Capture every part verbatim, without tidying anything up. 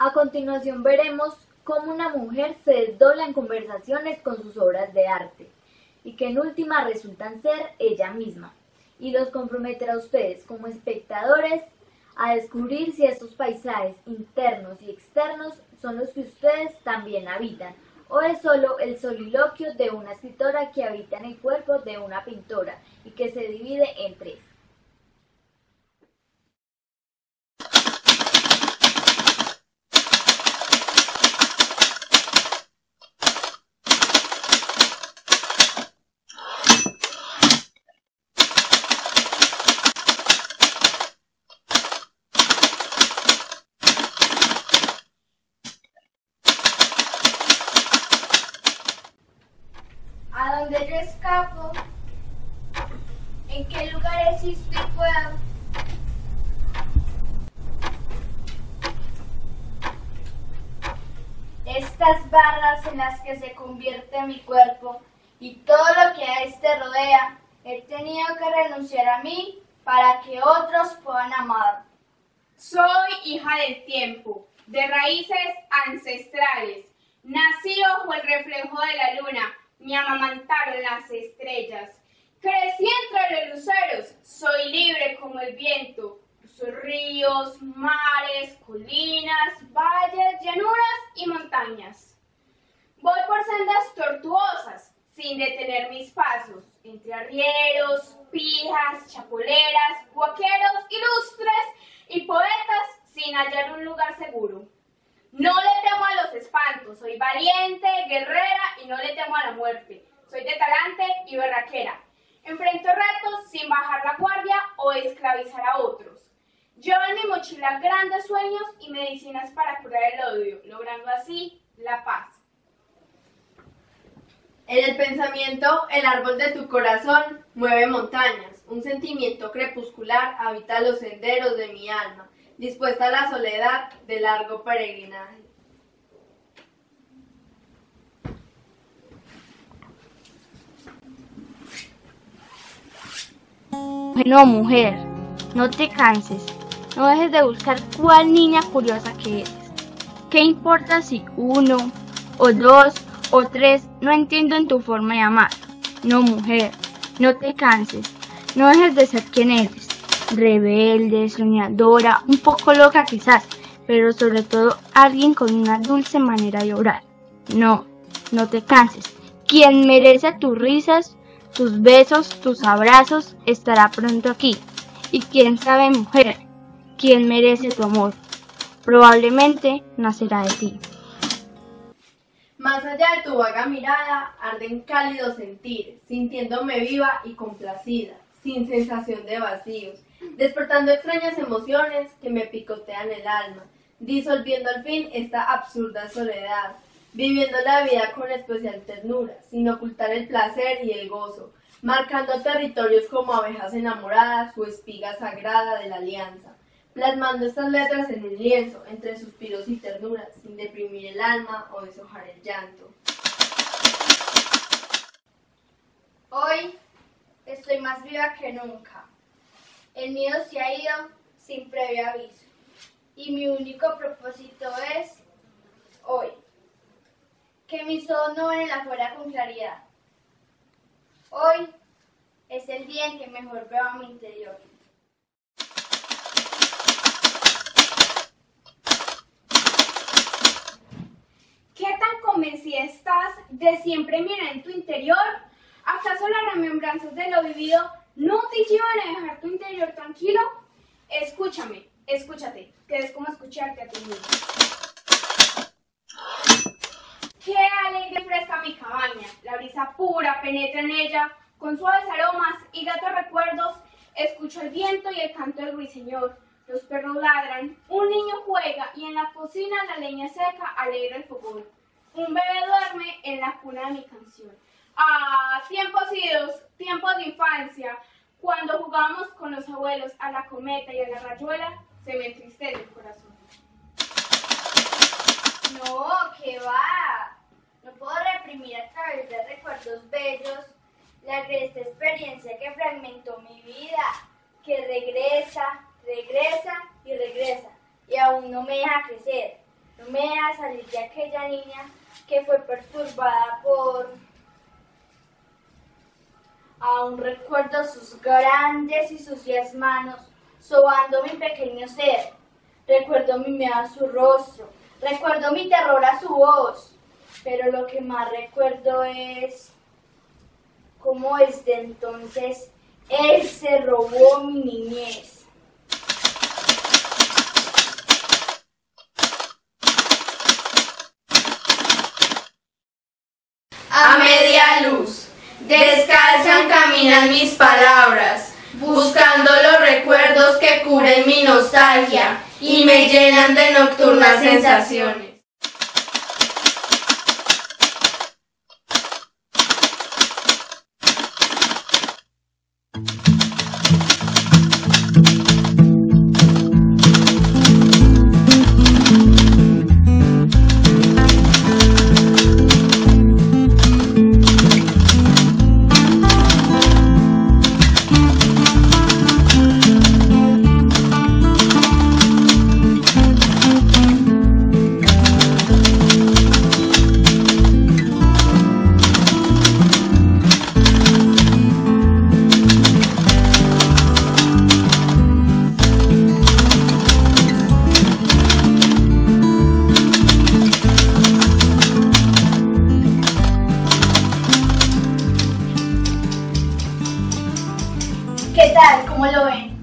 A continuación veremos cómo una mujer se desdobla en conversaciones con sus obras de arte y que en última resultan ser ella misma, y los comprometerá a ustedes como espectadores a descubrir si estos paisajes internos y externos son los que ustedes también habitan, o es solo el soliloquio de una escritora que habita en el cuerpo de una pintora y que se divide en tres. ¿A dónde yo escapo? ¿En qué lugar existo y puedo? Estas barras en las que se convierte mi cuerpo y todo lo que a este rodea, he tenido que renunciar a mí para que otros puedan amar. Soy hija del tiempo, de raíces ancestrales. Nací bajo el reflejo de la luna, me amamantaron las estrellas. Crecí entre los luceros, soy libre como el viento. Cruzo ríos, mares, colinas, valles, llanuras y montañas. Voy por sendas tortuosas, sin detener mis pasos, entre arrieros, pijas, chapoleras, guaqueros, ilustres y poetas, sin hallar un lugar seguro. No le temo a los espantos, soy valiente, guerrera y no le temo a la muerte. Soy de talante y berraquera. Enfrento retos sin bajar la guardia o esclavizar a otros. Llevo en mi mochila grandes sueños y medicinas para curar el odio, logrando así la paz. En el pensamiento, el árbol de tu corazón mueve montañas. Un sentimiento crepuscular habita los senderos de mi alma, dispuesta a la soledad de largo peregrinaje. Bueno, mujer, no te canses, no dejes de buscar cuál niña curiosa que eres. ¿Qué importa si uno, o dos, o tres no entiendo en tu forma de amar? No, mujer, no te canses, no dejes de ser quien eres. Rebelde, soñadora, un poco loca quizás, pero sobre todo alguien con una dulce manera de obrar. No, no te canses. Quien merece tus risas, tus besos, tus abrazos, estará pronto aquí. Y quién sabe, mujer, quién merece tu amor, probablemente nacerá de ti. Más allá de tu vaga mirada, arden cálidos sentires, sintiéndome viva y complacida, sin sensación de vacíos, despertando extrañas emociones que me picotean el alma, disolviendo al fin esta absurda soledad, viviendo la vida con especial ternura, sin ocultar el placer y el gozo, marcando territorios como abejas enamoradas o espiga sagrada de la alianza, plasmando estas letras en un lienzo, entre suspiros y ternuras, sin deprimir el alma o deshojar el llanto. Hoy estoy más viva que nunca. El miedo se ha ido sin previo aviso. Y mi único propósito es, hoy, que mis ojos no ven el afuera con claridad. Hoy es el día en que mejor veo a mi interior. ¿Qué tan convencida estás de siempre mirar en tu interior? ¿Acaso las remembranzas de lo vivido no te llevan a dejar tu interior tranquilo? Escúchame, escúchate, que es como escucharte a ti mismo. Qué alegre y fresca mi cabaña, la brisa pura penetra en ella, con suaves aromas y gratos recuerdos, escucho el viento y el canto del ruiseñor. Los perros ladran, un niño juega y en la cocina la leña seca alegra el fogón. Un bebé duerme en la cuna de mi canción. Ah, tiempos idos, tiempos de infancia, cuando jugábamos con los abuelos a la cometa y a la rayuela, se me entristece el corazón. No, ¿qué va? No puedo reprimir a través de recuerdos bellos la agreste experiencia que fragmentó mi vida, que regresa, regresa y regresa, y aún no me deja crecer. No me deja salir de aquella niña que fue perturbada por... Aún recuerdo sus grandes y sucias manos sobando mi pequeño ser. Recuerdo mi miedo a su rostro. Recuerdo mi terror a su voz. Pero lo que más recuerdo es cómo desde entonces él se robó mi niñez. A media luz, descalzan caminan mis palabras, buscando los recuerdos que curen mi nostalgia y me llenan de nocturnas sensaciones. ¿Qué tal? ¿Cómo lo ven?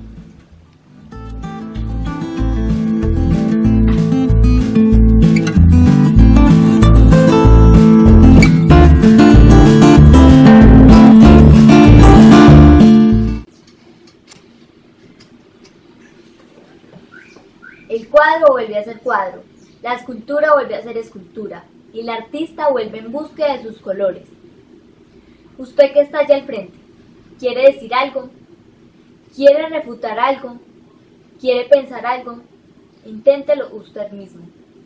El cuadro vuelve a ser cuadro, la escultura vuelve a ser escultura, y el artista vuelve en búsqueda de sus colores. Usted que está allá al frente, ¿quiere decir algo? ¿Quiere refutar algo? ¿Quiere pensar algo? Inténtelo usted mismo.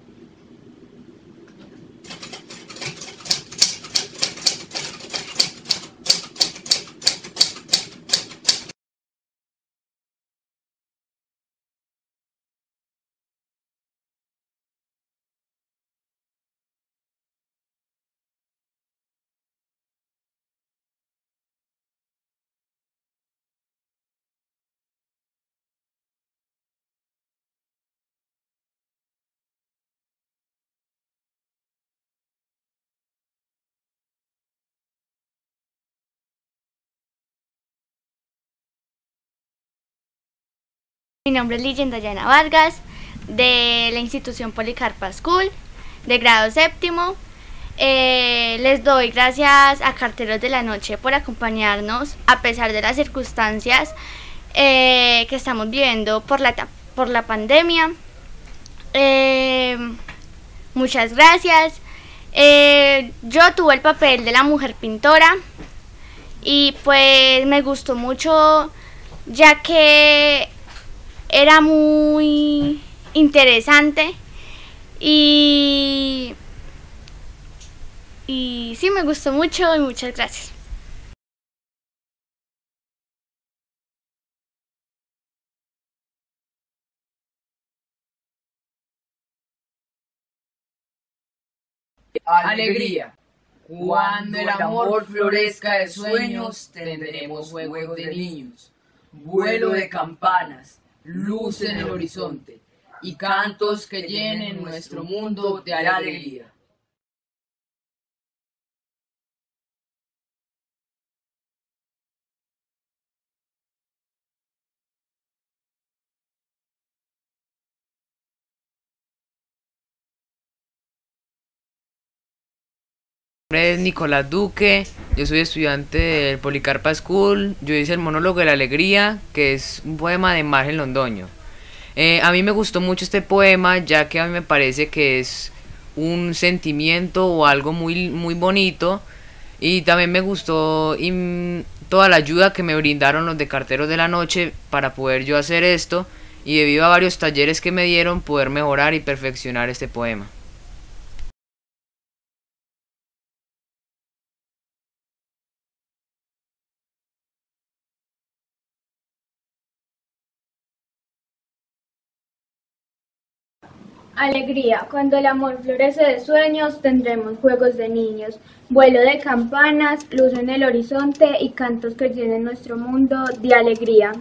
Mi nombre es Lilian Dayana Vargas, de la institución Policarpa School, de grado séptimo. Eh, les doy gracias a Carteros de la Noche por acompañarnos a pesar de las circunstancias eh, que estamos viviendo por la, por la pandemia. Eh, muchas gracias. Eh, yo tuve el papel de la mujer pintora y pues me gustó mucho, ya que era muy interesante y, y sí, me gustó mucho y muchas gracias. Alegría. Cuando el amor florezca de sueños, tendremos juegos de niños, vuelo de campanas, luz en el horizonte y cantos que llenen nuestro mundo de alegría. Mi nombre es Nicolás Duque, yo soy estudiante del Policarpa School. Yo hice el monólogo de la alegría, que es un poema de Margen Londoño. Eh, a mí me gustó mucho este poema, ya que a mí me parece que es un sentimiento o algo muy, muy bonito. Y también me gustó y, toda la ayuda que me brindaron los de Carteros de la Noche para poder yo hacer esto. Y debido a varios talleres que me dieron, poder mejorar y perfeccionar este poema. Alegría, cuando el amor florece de sueños, tendremos juegos de niños, vuelo de campanas, luz en el horizonte y cantos que llenen nuestro mundo de alegría.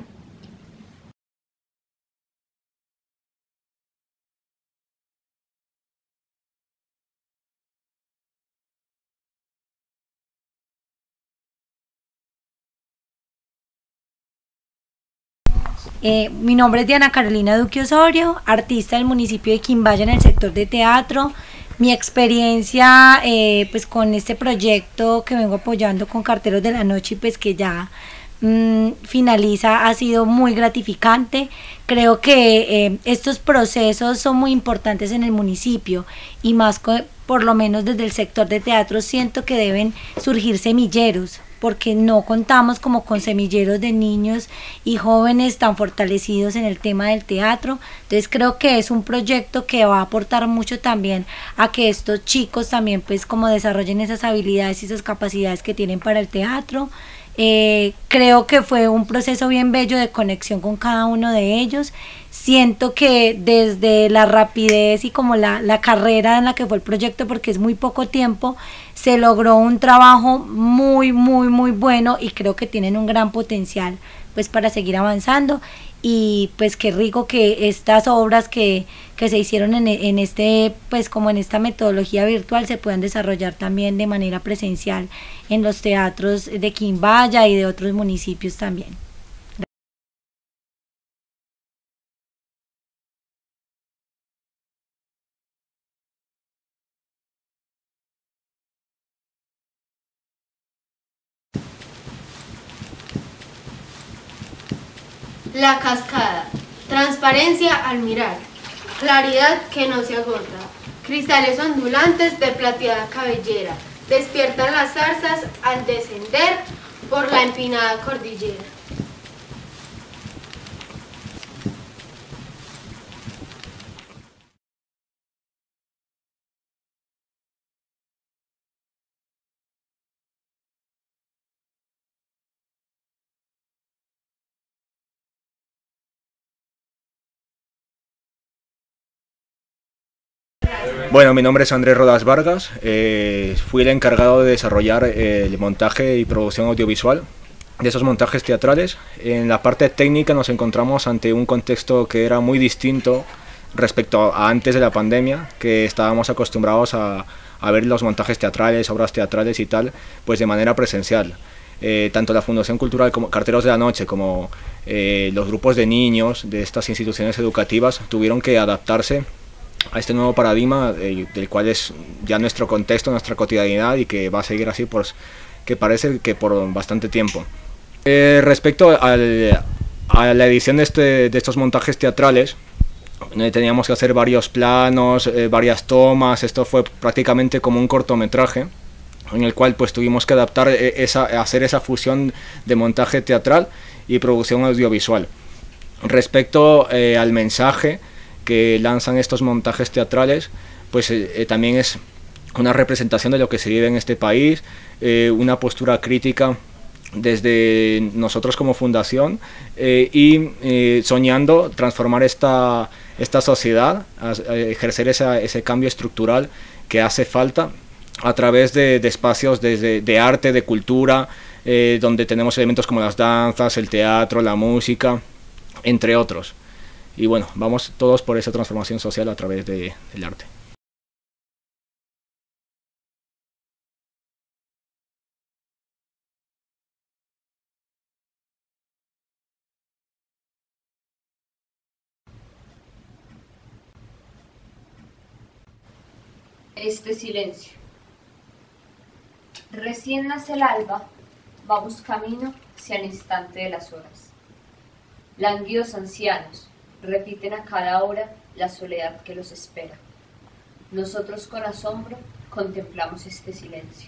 Eh, mi nombre es Diana Carolina Duque Osorio, artista del municipio de Quimbaya en el sector de teatro. Mi experiencia eh, pues con este proyecto que vengo apoyando con Carteros de la Noche, pues que ya mmm, finaliza, ha sido muy gratificante. Creo que eh, estos procesos son muy importantes en el municipio y más con, por lo menos desde el sector de teatro siento que deben surgir semilleros, porque no contamos como con semilleros de niños y jóvenes tan fortalecidos en el tema del teatro. Entonces creo que es un proyecto que va a aportar mucho también a que estos chicos también pues como desarrollen esas habilidades y esas capacidades que tienen para el teatro. Eh, creo que fue un proceso bien bello de conexión con cada uno de ellos. Siento que desde la rapidez y como la, la carrera en la que fue el proyecto, porque es muy poco tiempo, se logró un trabajo muy, muy, muy bueno y creo que tienen un gran potencial pues para seguir avanzando. Y pues qué rico que estas obras que, que se hicieron en, en este, pues como en esta metodología virtual se puedan desarrollar también de manera presencial en los teatros de Quimbaya y de otros municipios también. La cascada. Transparencia al mirar. Claridad que no se agota. Cristales ondulantes de plateada cabellera. Despiertan las zarzas al descender por la empinada cordillera. Bueno, mi nombre es Andrés Rodas Vargas, eh, fui el encargado de desarrollar eh, el montaje y producción audiovisual de esos montajes teatrales. En la parte técnica nos encontramos ante un contexto que era muy distinto respecto a antes de la pandemia, que estábamos acostumbrados a, a ver los montajes teatrales, obras teatrales y tal, pues de manera presencial. Eh, tanto la Fundación Cultural como Carteros de la Noche como eh, los grupos de niños de estas instituciones educativas tuvieron que adaptarse a este nuevo paradigma eh, del cual es ya nuestro contexto, nuestra cotidianidad y que va a seguir así por, que parece que por bastante tiempo. Eh, respecto al, a la edición de, este, de estos montajes teatrales, eh, teníamos que hacer varios planos, eh, varias tomas, esto fue prácticamente como un cortometraje en el cual pues tuvimos que adaptar esa, hacer esa fusión de montaje teatral y producción audiovisual. Respecto eh, al mensaje que lanzan estos montajes teatrales, pues eh, también es una representación de lo que se vive en este país, eh, una postura crítica desde nosotros como fundación eh, y eh, soñando transformar esta, esta sociedad, a, a ejercer esa, ese cambio estructural que hace falta a través de, de espacios de, de arte, de cultura, eh, donde tenemos elementos como las danzas, el teatro, la música, entre otros. Y bueno, vamos todos por esa transformación social a través de, del arte. Este silencio. Recién nace el alba, vamos camino hacia el instante de las horas. Lánguidos ancianos repiten a cada hora la soledad que los espera. Nosotros con asombro contemplamos este silencio.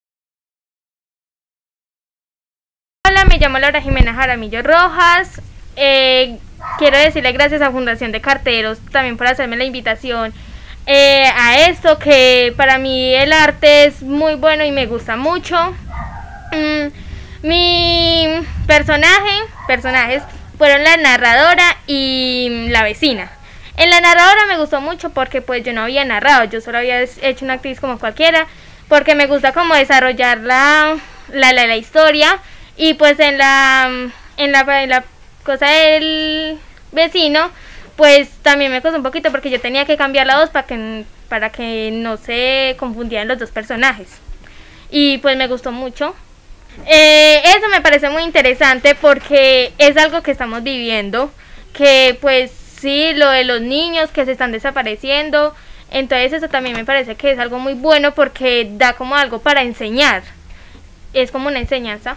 Hola, me llamo Laura Jimena Jaramillo Rojas, eh, quiero decirle gracias a Fundación de Carteros también por hacerme la invitación eh, a esto, que para mí el arte es muy bueno y me gusta mucho. Mm, mi personaje, personajes fueron la narradora y la vecina. En la narradora me gustó mucho porque pues yo no había narrado, yo solo había hecho una actriz como cualquiera, porque me gusta como desarrollar la, la, la, la historia, y pues en la, en la, en la cosa del vecino pues también me costó un poquito porque yo tenía que cambiar la voz para que, para que no se confundieran los dos personajes, y pues me gustó mucho. Eh, eso me parece muy interesante porque es algo que estamos viviendo, que pues sí, lo de los niños que se están desapareciendo, entonces eso también me parece que es algo muy bueno porque da como algo para enseñar, es como una enseñanza.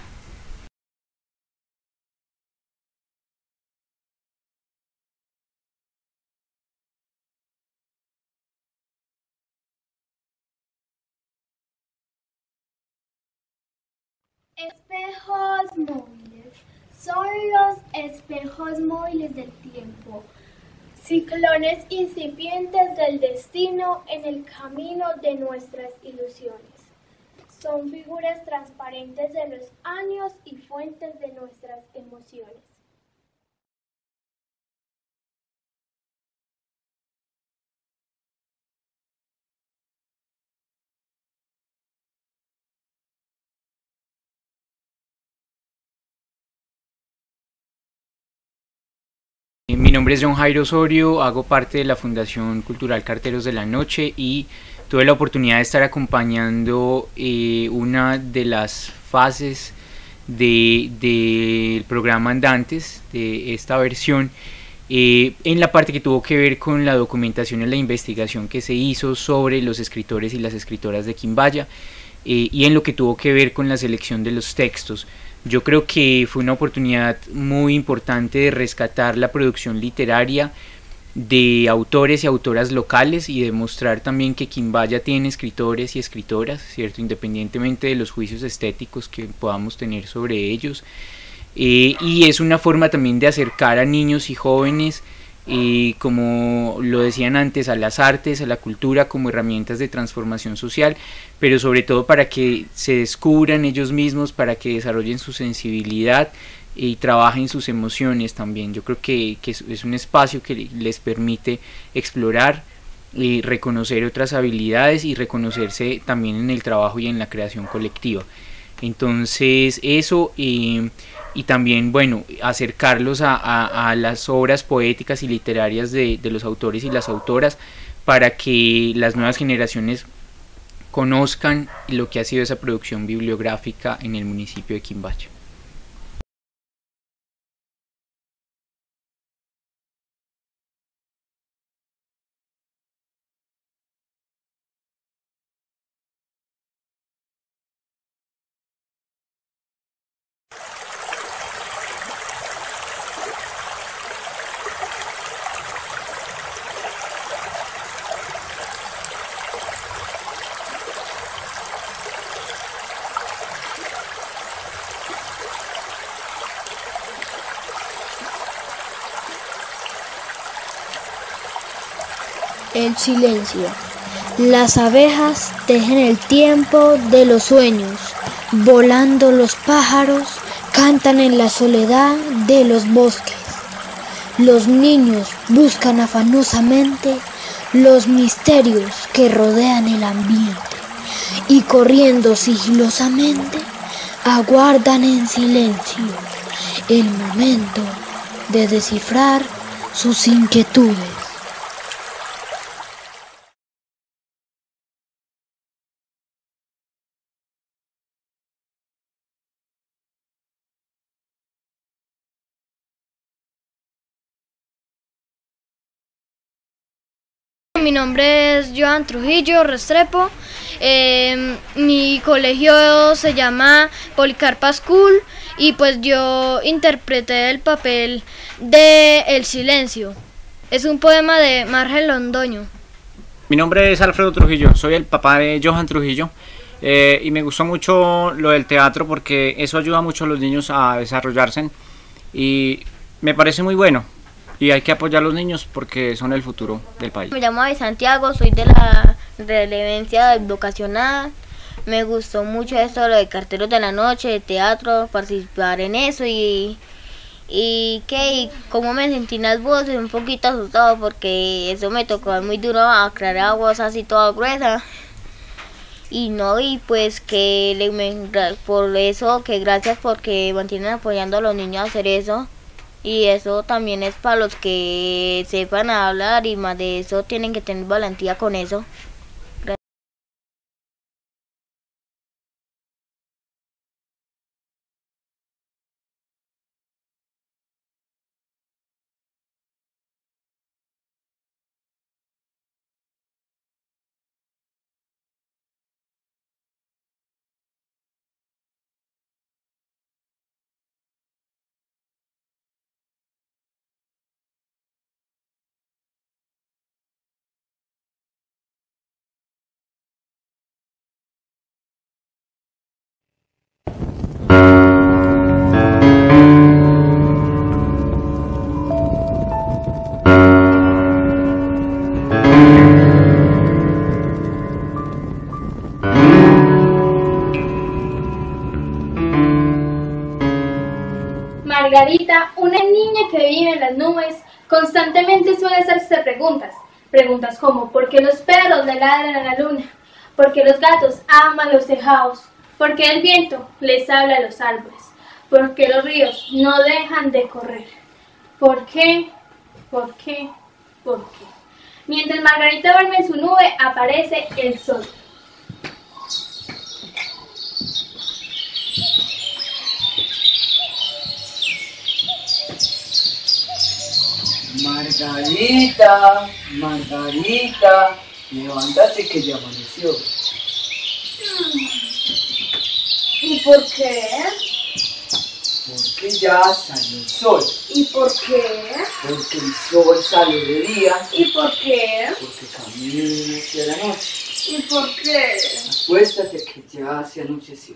Espejos móviles. Son los espejos móviles del tiempo, ciclones incipientes del destino en el camino de nuestras ilusiones. Son figuras transparentes de los años y fuentes de nuestras emociones. Mi nombre es John Jairo Osorio, hago parte de la Fundación Cultural Carteros de la Noche y tuve la oportunidad de estar acompañando eh, una de las fases del de programa Andantes de esta versión, eh, en la parte que tuvo que ver con la documentación y la investigación que se hizo sobre los escritores y las escritoras de Quimbaya, eh, y en lo que tuvo que ver con la selección de los textos. Yo creo que fue una oportunidad muy importante de rescatar la producción literaria de autores y autoras locales y demostrar también que Quimbaya tiene escritores y escritoras, ¿cierto? Independientemente de los juicios estéticos que podamos tener sobre ellos. Eh, y es una forma también de acercar a niños y jóvenes, eh, como lo decían antes, a las artes, a la cultura como herramientas de transformación social, pero sobre todo para que se descubran ellos mismos, para que desarrollen su sensibilidad y trabajen sus emociones también. Yo creo que, que es un espacio que les permite explorar y reconocer otras habilidades y reconocerse también en el trabajo y en la creación colectiva. Entonces eso, eh, y también, bueno, acercarlos a, a, a las obras poéticas y literarias de, de los autores y las autoras, para que las nuevas generaciones conozcan lo que ha sido esa producción bibliográfica en el municipio de Quimbaya. El silencio. Las abejas tejen el tiempo de los sueños. Volando los pájaros cantan en la soledad de los bosques. Los niños buscan afanosamente los misterios que rodean el ambiente y corriendo sigilosamente aguardan en silencio el momento de descifrar sus inquietudes. Mi nombre es Joan Trujillo Restrepo, eh, mi colegio se llama Policarpa School y pues yo interpreté el papel de El Silencio. Es un poema de Margen Londoño. Mi nombre es Alfredo Trujillo, soy el papá de Johan Trujillo, eh, y me gustó mucho lo del teatro porque eso ayuda mucho a los niños a desarrollarse y me parece muy bueno y hay que apoyar a los niños porque son el futuro del país. Me llamo de Santiago, soy de la relevancia vocacional. Me gustó mucho esto, lo de carteros de la noche, de teatro, participar en eso y, y que y cómo me sentí en las voces, un poquito asustado porque eso me tocó muy duro aclarar voz así toda gruesa. Y no, y pues que le, me, por eso, que gracias porque mantienen apoyando a los niños a hacer eso. Y eso también es para los que sepan hablar y más de eso tienen que tener valentía con eso. Margarita, una niña que vive en las nubes, constantemente suele hacerse preguntas. Preguntas como, ¿por qué los perros le ladran a la luna? ¿Por qué los gatos aman los tejados? ¿Por qué el viento les habla a los árboles? ¿Por qué los ríos no dejan de correr? ¿Por qué? ¿Por qué? ¿Por qué? Mientras Margarita duerme en su nube, aparece el sol. Margarita, Margarita, levántate que ya amaneció. ¿Y por qué? Porque ya salió el sol. ¿Y por qué? Porque el sol sale de día. ¿Y por qué? Porque camina hacia la noche. ¿Y por qué? Acuéstate que ya se anocheció.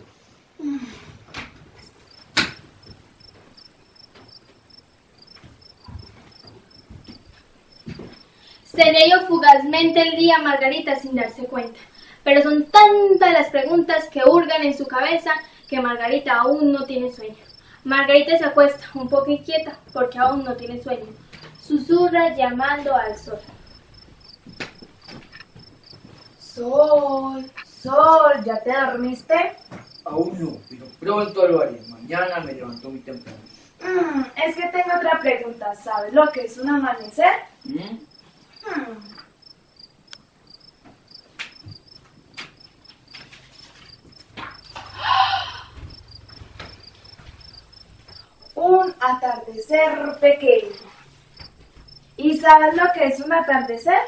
Se leyó fugazmente el día Margarita sin darse cuenta, pero son tantas las preguntas que hurgan en su cabeza que Margarita aún no tiene sueño. Margarita se acuesta un poco inquieta porque aún no tiene sueño. Susurra llamando al sol. Sol, sol, ¿ya te dormiste? Aún no, pero pronto lo haré. Mañana me levanto muy temprano. Mm, es que tengo otra pregunta. ¿Sabes lo que es un amanecer? ¿Mm? Hmm. Un atardecer pequeño. ¿Y sabes lo que es un atardecer?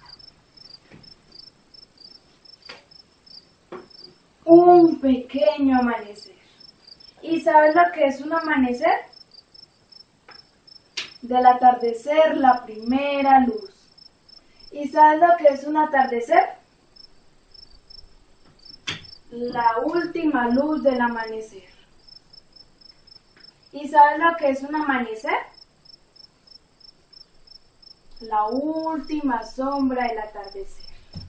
Un pequeño amanecer. ¿Y sabes lo que es un amanecer? Del atardecer la primera luz. ¿Y sabes lo que es un atardecer? La última luz del amanecer. ¿Y sabes lo que es un amanecer? La última sombra del atardecer.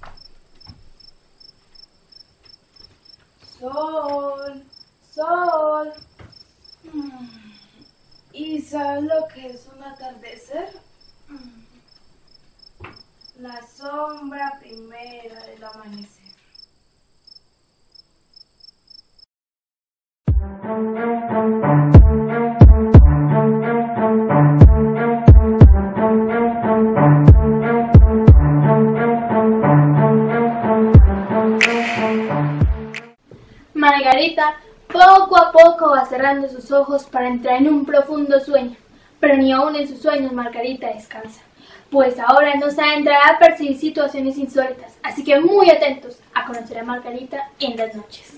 Sol, sol. ¿Y sabes lo que es un atardecer? La sombra primera del amanecer. Margarita poco a poco va cerrando sus ojos para entrar en un profundo sueño, pero ni aún en sus sueños Margarita descansa, pues ahora nos adentrará a percibir situaciones insólitas, así que muy atentos a conocer a Margarita en las noches.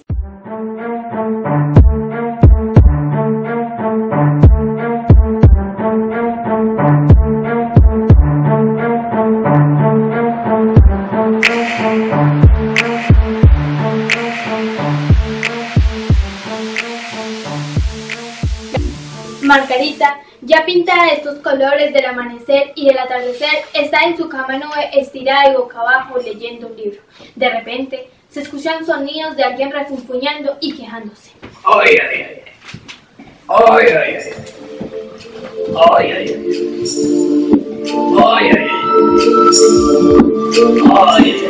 Margarita Ya pintada de estos colores del amanecer y del atardecer, está en su cama nube estirada y boca abajo leyendo un libro. De repente, se escuchan sonidos de alguien refunfuñando y quejándose. ¡Ay, ay, ay! ¡Ay, ay, ay! ¡Ay, ay, ay! ¡Ay, ay, ay! ¡Ay,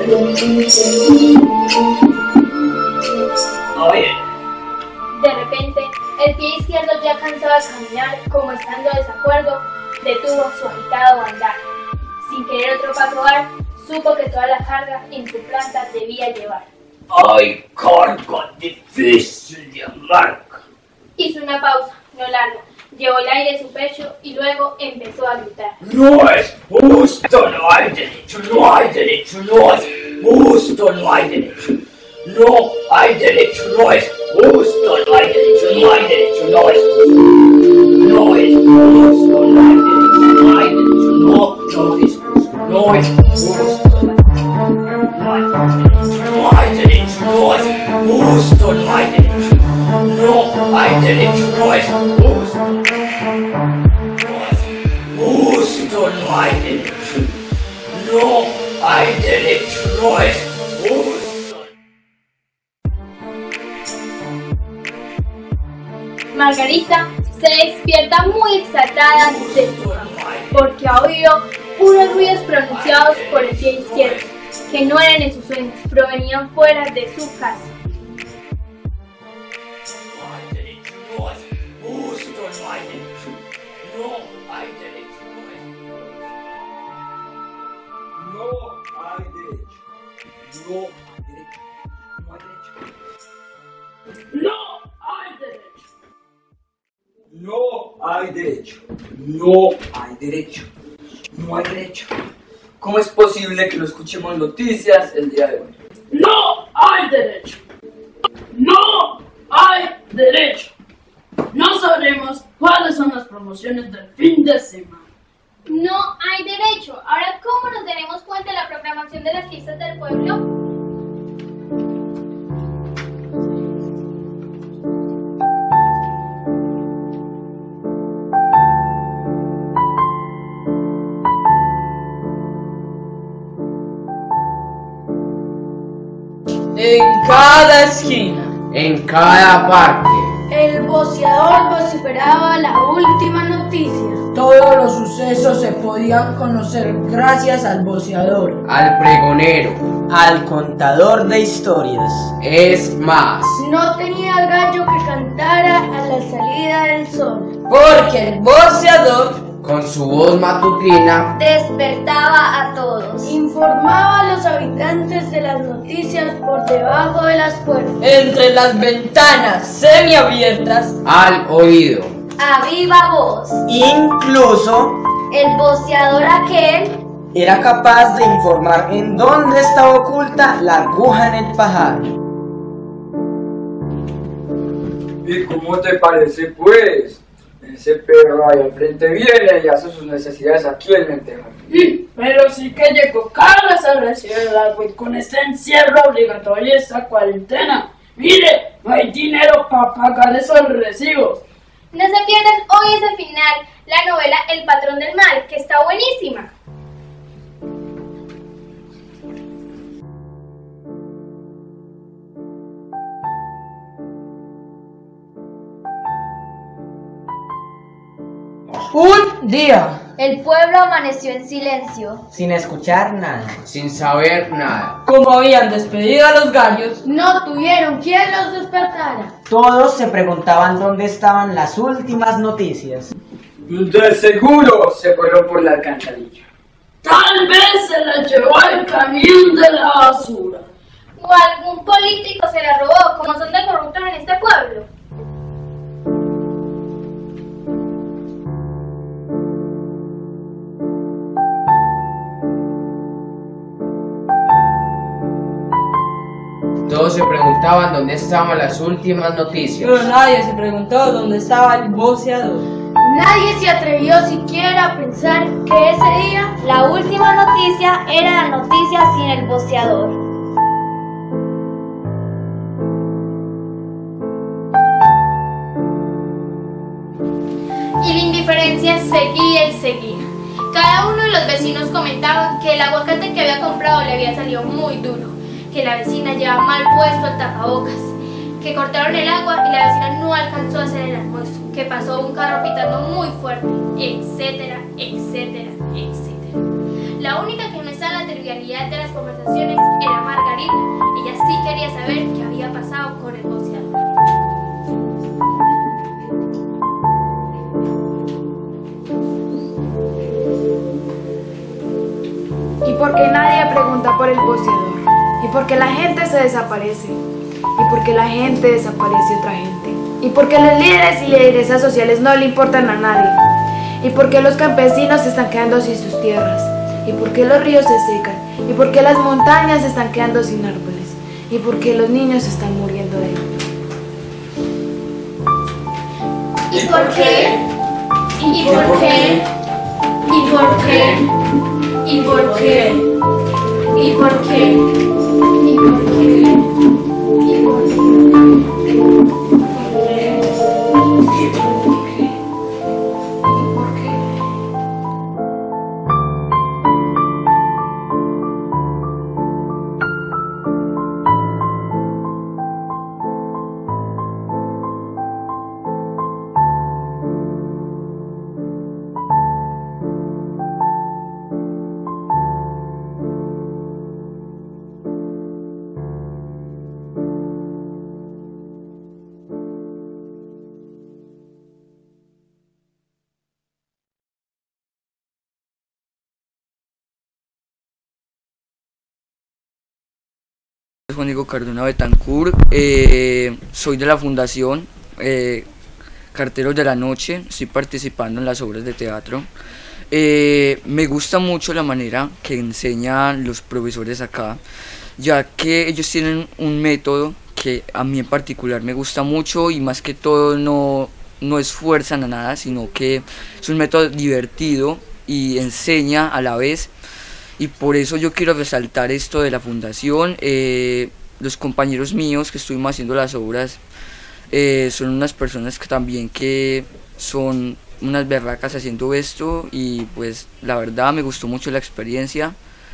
ay! De repente, el pie izquierdo, ya cansado de caminar, como estando en desacuerdo, detuvo su agitado andar. Sin querer otro paso dar, supo que toda la carga en su planta debía llevar. ¡Ay, carga difícil de amarga! Hizo una pausa, no larga, llevó el aire a su pecho y luego empezó a gritar. ¡No es justo! ¡No hay derecho! ¡No hay derecho! ¡No es justo! ¡No hay derecho! ¡No hay derecho! ¡No es justo! ¡No hay derecho! ¡No hay derecho! ¡No es justo! ¡No es justo! ¡No hay derecho! ¡No hay derecho! ¡No, no es justo! ¡No es justo! ¡No hay derecho! ¡No hay derecho! ¡No es justo! ¡No hay derecho! ¡No hay derecho! ¡No es justo! Justo, no hay derecho. No hay derecho, no es justo. Margarita se despierta muy exaltada de su cama, porque ha oído unos ruidos pronunciados por el pie izquierdo, que no eran en sus sueños, provenían fuera de su casa. No hay derecho, no es justo, no hay derecho. No hay derecho, no es justo. No hay derecho. No hay derecho. No hay derecho. No hay derecho. No hay derecho. No hay derecho. ¿Cómo es posible que no escuchemos noticias el día de hoy? No hay derecho. No hay derecho. No sabremos cuáles son las promociones del fin de semana. No hay derecho. Ahora, ¿cómo nos daremos cuenta de la programación de las fiestas del pueblo? En cada esquina, en cada parte, el voceador vociferaba la última noticia. Todos los sucesos se podían conocer gracias al voceador, al pregonero, al contador de historias. Es más, no tenía gallo que cantara a la salida del sol, porque el voceador, con su voz matutina, despertaba a todos, informaba a los habitantes de las noticias por debajo de las puertas, entre las ventanas semiabiertas, al oído, a viva voz. Incluso el voceador aquel era capaz de informar en dónde estaba oculta la aguja en el pajar. ¿Y cómo te parece, pues? Ese perro ahí al frente viene y hace sus necesidades aquí en Mentejano. Pero sí que llegó Carlos a recibir el agua y con este encierro obligatorio y esta cuarentena. Mire, no hay dinero para pagar esos recibos. No se pierdan hoy ese final, la novela El patrón del mal, que está buenísima. Un día, el pueblo amaneció en silencio, sin escuchar nada, sin saber nada. Como habían despedido a los gallos, no tuvieron quien los despertara. Todos se preguntaban dónde estaban las últimas noticias. De seguro se fueron por la alcantarilla. Tal vez se la llevó el camión de la basura. O algún político se la robó, como son de corruptos en este pueblo. Todos se preguntaban dónde estaban las últimas noticias. Pero nadie se preguntó dónde estaba el voceador. Nadie se atrevió siquiera a pensar que ese día la última noticia era la noticia sin el voceador. Y la indiferencia seguía y seguía. Cada uno de los vecinos comentaban que el aguacate que había comprado le había salido muy duro, que la vecina llevaba mal puesto el tapabocas, que cortaron el agua y la vecina no alcanzó a hacer el almuerzo, que pasó un carro pitando muy fuerte, etcétera, etcétera, etcétera. La única que no estaba en la trivialidad de las conversaciones era Margarita. Ella sí quería saber qué había pasado con el boceador. ¿Y por qué nadie pregunta por el boceador? ¿Y por qué la gente se desaparece? ¿Y por qué la gente desaparece otra gente? ¿Y por qué los líderes y lideresas sociales no le importan a nadie? ¿Y por qué los campesinos se están quedando sin sus tierras? ¿Y por qué los ríos se secan? ¿Y por qué las montañas se están quedando sin árboles? ¿Y por qué los niños se están muriendo de hambre? ¿Y por qué? ¿Y por qué? ¿Y por qué? ¿Y por qué? ¿Y por qué? ¿Y por qué? ¿Y por qué? Juan Diego Cardona Betancourt, eh, soy de la Fundación eh, Carteros de la Noche, estoy participando en las obras de teatro. Eh, me gusta mucho la manera que enseñan los profesores acá, ya que ellos tienen un método que a mí en particular me gusta mucho y más que todo no, no esfuerzan a nada, sino que es un método divertido y enseña a la vez. Y por eso yo quiero resaltar esto de la fundación. Eh, los compañeros míos que estuvimos haciendo las obras eh, son unas personas que también que son unas berracas haciendo esto y pues la verdad me gustó mucho la experiencia.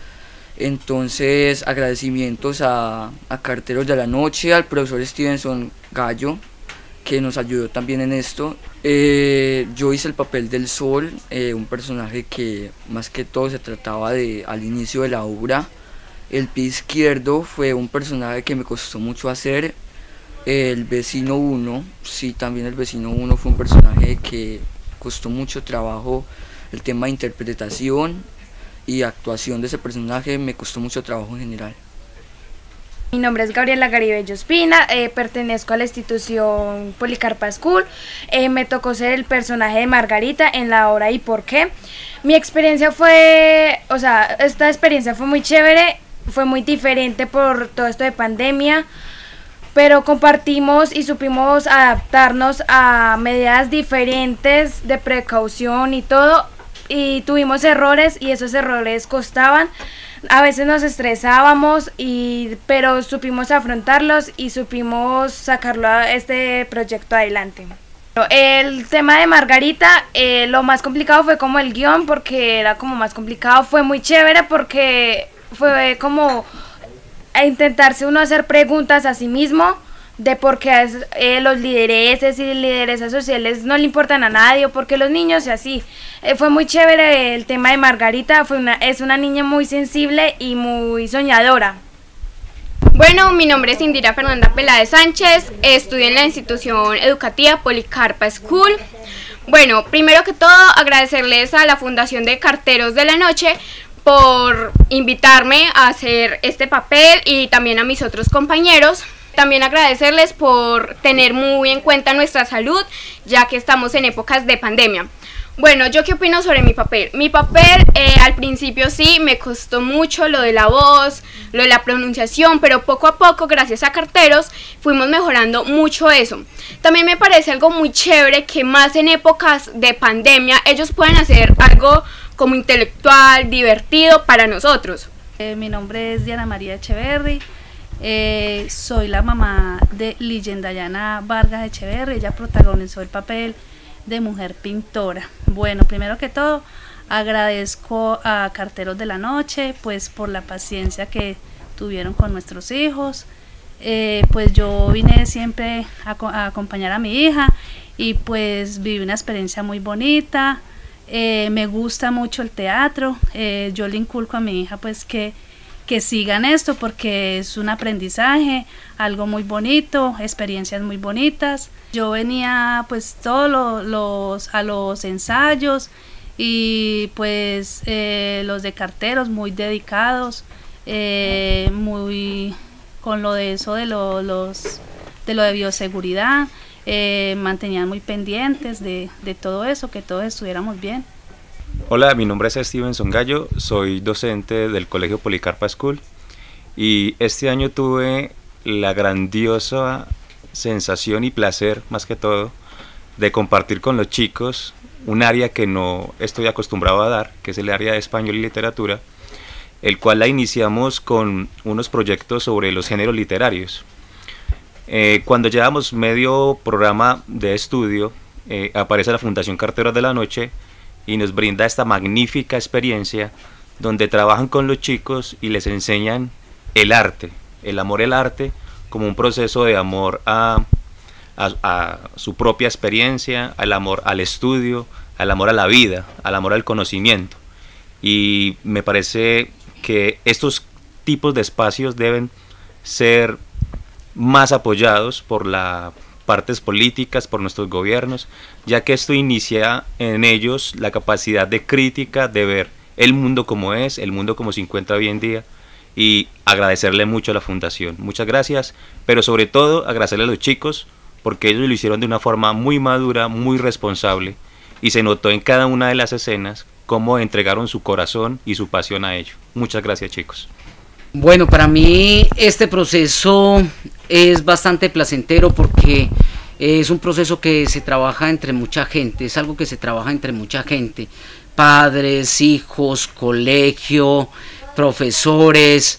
Entonces agradecimientos a, a Carteros de la Noche, al profesor Stevenson Gallo, que nos ayudó también en esto. Eh, yo hice el papel del Sol, eh, un personaje que más que todo se trataba de al inicio de la obra. El pie izquierdo fue un personaje que me costó mucho hacer. El vecino uno, sí, también el vecino uno fue un personaje que costó mucho trabajo. El tema de interpretación y actuación de ese personaje me costó mucho trabajo en general. Mi nombre es Gabriela Garibello Espina, eh, pertenezco a la institución Policarpa School. Eh, me tocó ser el personaje de Margarita en la obra ¿Y por qué? Mi experiencia fue, o sea, esta experiencia fue muy chévere, fue muy diferente por todo esto de pandemia, pero compartimos y supimos adaptarnos a medidas diferentes de precaución y todo, y tuvimos errores y esos errores costaban. A veces nos estresábamos, y, pero supimos afrontarlos y supimos sacarlo a este proyecto adelante. El tema de Margarita, eh, lo más complicado fue como el guión, porque era como más complicado. Fue muy chévere porque fue como a intentarse uno hacer preguntas a sí mismo de por qué eh, los lidereses y lideresas sociales no le importan a nadie, o por qué los niños y así. Eh, fue muy chévere el tema de Margarita, fue una, es una niña muy sensible y muy soñadora. Bueno, mi nombre es Indira Fernanda Peláez Sánchez, estudio en la institución educativa Policarpa School. Bueno, primero que todo agradecerles a la Fundación de Carteros de la Noche por invitarme a hacer este papel y también a mis otros compañeros. También agradecerles por tener muy en cuenta nuestra salud, ya que estamos en épocas de pandemia. Bueno, ¿yo qué opino sobre mi papel? Mi papel eh, al principio sí me costó mucho lo de la voz, lo de la pronunciación, pero poco a poco, gracias a Carteros, fuimos mejorando mucho eso. También me parece algo muy chévere que más en épocas de pandemia ellos puedan hacer algo como intelectual, divertido para nosotros. Eh, mi nombre es Diana María Echeverri. Eh, soy la mamá de Lilian Dayana Vargas Echeverri. Ella protagonizó el papel de mujer pintora. Bueno, primero que todo, agradezco a Carteros de la Noche, pues por la paciencia que tuvieron con nuestros hijos. Eh, pues yo vine siempre a, a acompañar a mi hija y pues viví una experiencia muy bonita. Eh, me gusta mucho el teatro. Eh, yo le inculco a mi hija pues que, que sigan esto porque es un aprendizaje, algo muy bonito, experiencias muy bonitas. Yo venía pues todos los, los a los ensayos y pues eh, los de Carteros muy dedicados, eh, muy con lo de eso de lo, los de lo de bioseguridad, eh, mantenían muy pendientes de, de todo eso, que todos estuviéramos bien. Hola, mi nombre es Stevenson Gallo, soy docente del Colegio Policarpa School y este año tuve la grandiosa sensación y placer, más que todo, de compartir con los chicos un área que no estoy acostumbrado a dar, que es el área de español y literatura, el cual la iniciamos con unos proyectos sobre los géneros literarios. Eh, cuando llevamos medio programa de estudio, eh, aparece la Fundación Carteros de la Noche y nos brinda esta magnífica experiencia donde trabajan con los chicos y les enseñan el arte, el amor al arte como un proceso de amor a, a, a su propia experiencia, al amor al estudio, al amor a la vida, al amor al conocimiento. Y me parece que estos tipos de espacios deben ser más apoyados por las partes políticas, por nuestros gobiernos, ya que esto inicia en ellos la capacidad de crítica, de ver el mundo como es, el mundo como se encuentra hoy en día, y agradecerle mucho a la Fundación. Muchas gracias, pero sobre todo agradecerle a los chicos, porque ellos lo hicieron de una forma muy madura, muy responsable, y se notó en cada una de las escenas cómo entregaron su corazón y su pasión a ello. Muchas gracias, chicos. Bueno, para mí este proceso es bastante placentero porque es un proceso que se trabaja entre mucha gente, es algo que se trabaja entre mucha gente, padres, hijos, colegio, profesores,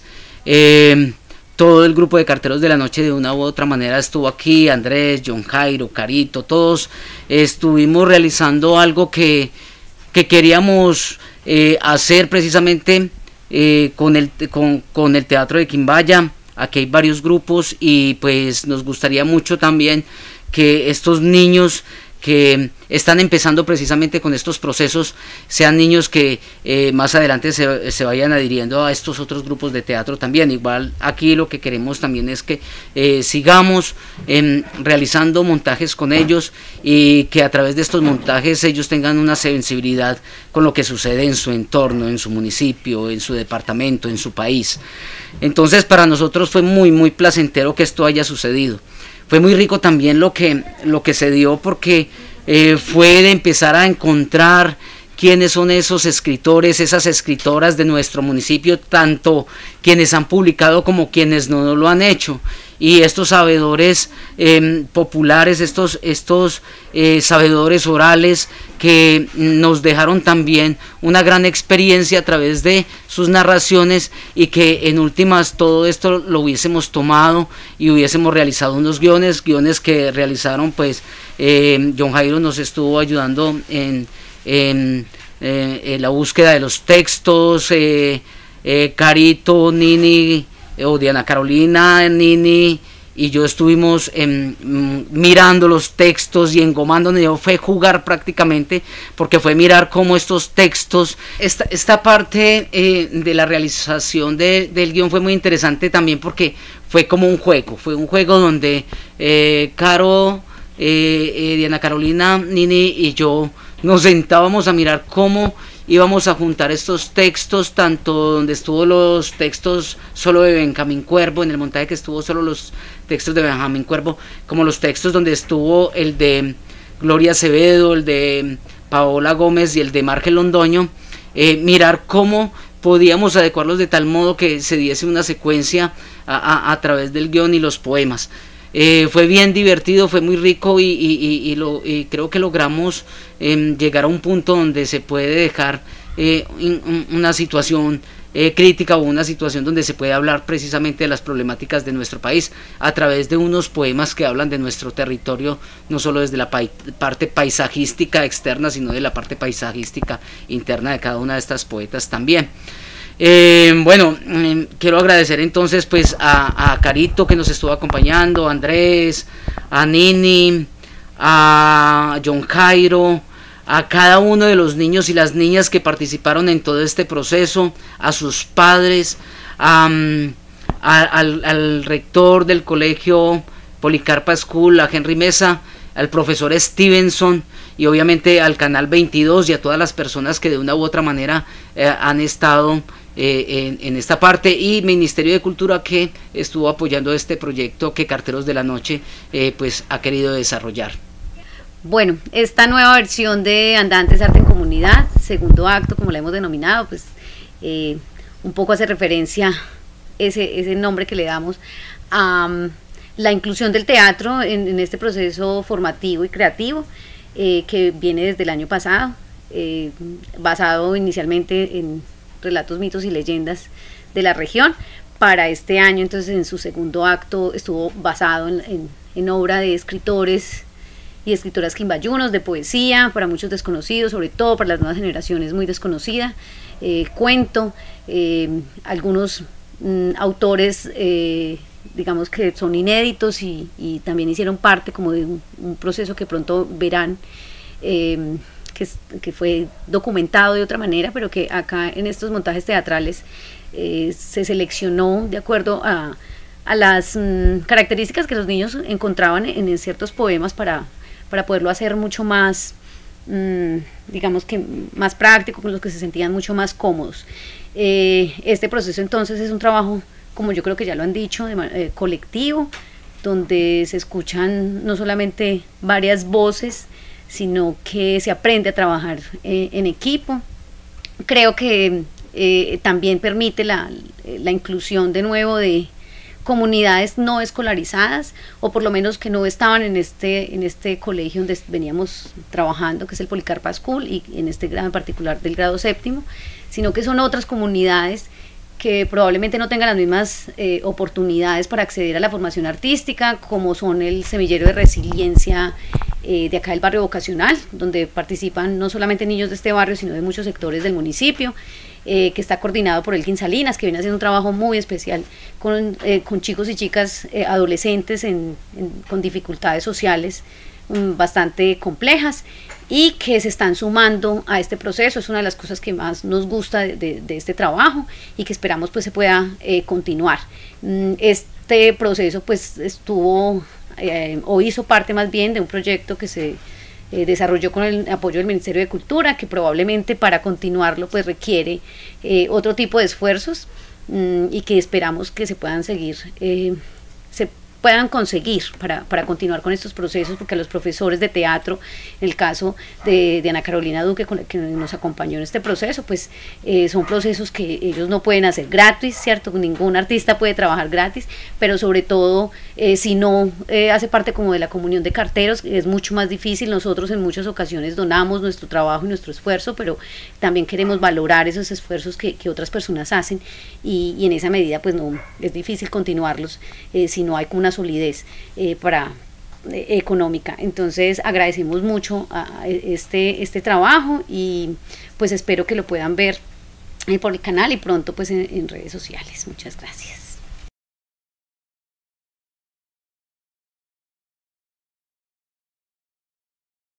eh, todo el grupo de Carteros de la Noche de una u otra manera estuvo aquí, Andrés, John Jairo, Carito, todos estuvimos realizando algo que que queríamos eh, hacer precisamente eh, con, el, con, con el Teatro de Quimbaya. Aquí hay varios grupos y pues nos gustaría mucho también que estos niños que están empezando precisamente con estos procesos sean niños que eh, más adelante se, se vayan adhiriendo a estos otros grupos de teatro también. Igual aquí lo que queremos también es que eh, sigamos eh, realizando montajes con ellos y que a través de estos montajes ellos tengan una sensibilidad con lo que sucede en su entorno, en su municipio, en su departamento, en su país. Entonces para nosotros fue muy muy placentero que esto haya sucedido. Fue muy rico también lo que, lo que se dio porque eh, fue de empezar a encontrar quiénes son esos escritores, esas escritoras de nuestro municipio, tanto quienes han publicado como quienes no lo han hecho. Y estos sabedores eh, populares, estos, estos eh, sabedores orales que nos dejaron también una gran experiencia a través de sus narraciones y que en últimas todo esto lo hubiésemos tomado y hubiésemos realizado unos guiones, guiones que realizaron pues eh, John Jairo nos estuvo ayudando en, en, eh, en la búsqueda de los textos, eh, eh, Carito, Nini, o Diana Carolina, Nini y yo estuvimos eh, mirando los textos y engomándonos. Yo fue jugar prácticamente porque fue mirar cómo estos textos, esta, esta parte eh, de la realización de, del guión fue muy interesante también porque fue como un juego, fue un juego donde eh, Caro, eh, eh, Diana Carolina, Nini y yo nos sentábamos a mirar cómo íbamos a juntar estos textos, tanto donde estuvo los textos solo de Benjamín Cuervo, en el montaje que estuvo solo los textos de Benjamín Cuervo, como los textos donde estuvo el de Gloria Acevedo, el de Paola Gómez y el de Margen Londoño, eh, mirar cómo podíamos adecuarlos de tal modo que se diese una secuencia a, a, a través del guión y los poemas. Eh, fue bien divertido, fue muy rico y, y, y, y, lo, y creo que logramos eh, llegar a un punto donde se puede dejar eh, in, una situación eh, crítica o una situación donde se puede hablar precisamente de las problemáticas de nuestro país a través de unos poemas que hablan de nuestro territorio, no solo desde la pa parte paisajística externa, sino de la parte paisajística interna de cada una de estas poetas también. Eh, bueno, eh, quiero agradecer entonces pues a, a Carito, que nos estuvo acompañando, a Andrés, a Nini, a John Jairo, a cada uno de los niños y las niñas que participaron en todo este proceso, a sus padres, a, a, al, al rector del colegio Policarpa School, a Henry Mesa, al profesor Stevenson y obviamente al Canal veintidós y a todas las personas que de una u otra manera eh, han estado eh, en, en esta parte, y Ministerio de Cultura, que estuvo apoyando este proyecto que Carteros de la Noche eh, pues ha querido desarrollar. Bueno, esta nueva versión de Andantes Arte en Comunidad, segundo acto como la hemos denominado, pues eh, un poco hace referencia ese, ese nombre que le damos a um, la inclusión del teatro en, en este proceso formativo y creativo eh, que viene desde el año pasado, eh, basado inicialmente en relatos, mitos y leyendas de la región. Para este año, entonces, en su segundo acto estuvo basado en, en, en obra de escritores y escritoras quimbayunos, de poesía, para muchos desconocidos, sobre todo para las nuevas generaciones muy desconocida, eh, cuento, eh, algunos mm, autores eh, digamos que son inéditos y, y también hicieron parte como de un, un proceso que pronto verán, eh, que, que fue documentado de otra manera, pero que acá en estos montajes teatrales eh, se seleccionó de acuerdo a, a las mm, características que los niños encontraban en, en ciertos poemas para, para poderlo hacer mucho más, mmm, digamos que más práctico, con los que se sentían mucho más cómodos. Eh, este proceso entonces es un trabajo, como yo creo que ya lo han dicho, de, eh, colectivo, donde se escuchan no solamente varias voces, sino que se aprende a trabajar eh, en equipo. Creo que eh, también permite la, la inclusión de nuevo de comunidades no escolarizadas, o por lo menos que no estaban en este, en este colegio donde veníamos trabajando, que es el Policarpa School, y en este grado en particular del grado séptimo, sino que son otras comunidades que probablemente no tengan las mismas eh, oportunidades para acceder a la formación artística, como son el Semillero de Resiliencia eh, de acá del barrio vocacional, donde participan no solamente niños de este barrio, sino de muchos sectores del municipio, eh, que está coordinado por Elkin Salinas, que viene haciendo un trabajo muy especial con, eh, con chicos y chicas eh, adolescentes en, en, con dificultades sociales um, bastante complejas, y que se están sumando a este proceso. Es una de las cosas que más nos gusta de, de, de este trabajo, y que esperamos pues se pueda eh, continuar. Este proceso pues estuvo eh, o hizo parte más bien de un proyecto que se eh, desarrolló con el apoyo del Ministerio de Cultura, que probablemente para continuarlo pues requiere eh, otro tipo de esfuerzos, mmm, y que esperamos que se puedan seguir eh, se puedan conseguir para, para continuar con estos procesos, porque a los profesores de teatro, en el caso de, de Ana Carolina Duque, con la que nos acompañó en este proceso, pues eh, son procesos que ellos no pueden hacer gratis, ¿cierto? Ningún artista puede trabajar gratis, pero sobre todo eh, si no eh, hace parte como de la comunión de carteros, es mucho más difícil. Nosotros en muchas ocasiones donamos nuestro trabajo y nuestro esfuerzo, pero también queremos valorar esos esfuerzos que, que otras personas hacen, y, y en esa medida pues no, es difícil continuarlos eh, si no hay una solidez eh, para eh, económica. Entonces agradecemos mucho a este, este trabajo, y pues espero que lo puedan ver eh, por el canal y pronto pues en, en redes sociales. Muchas gracias.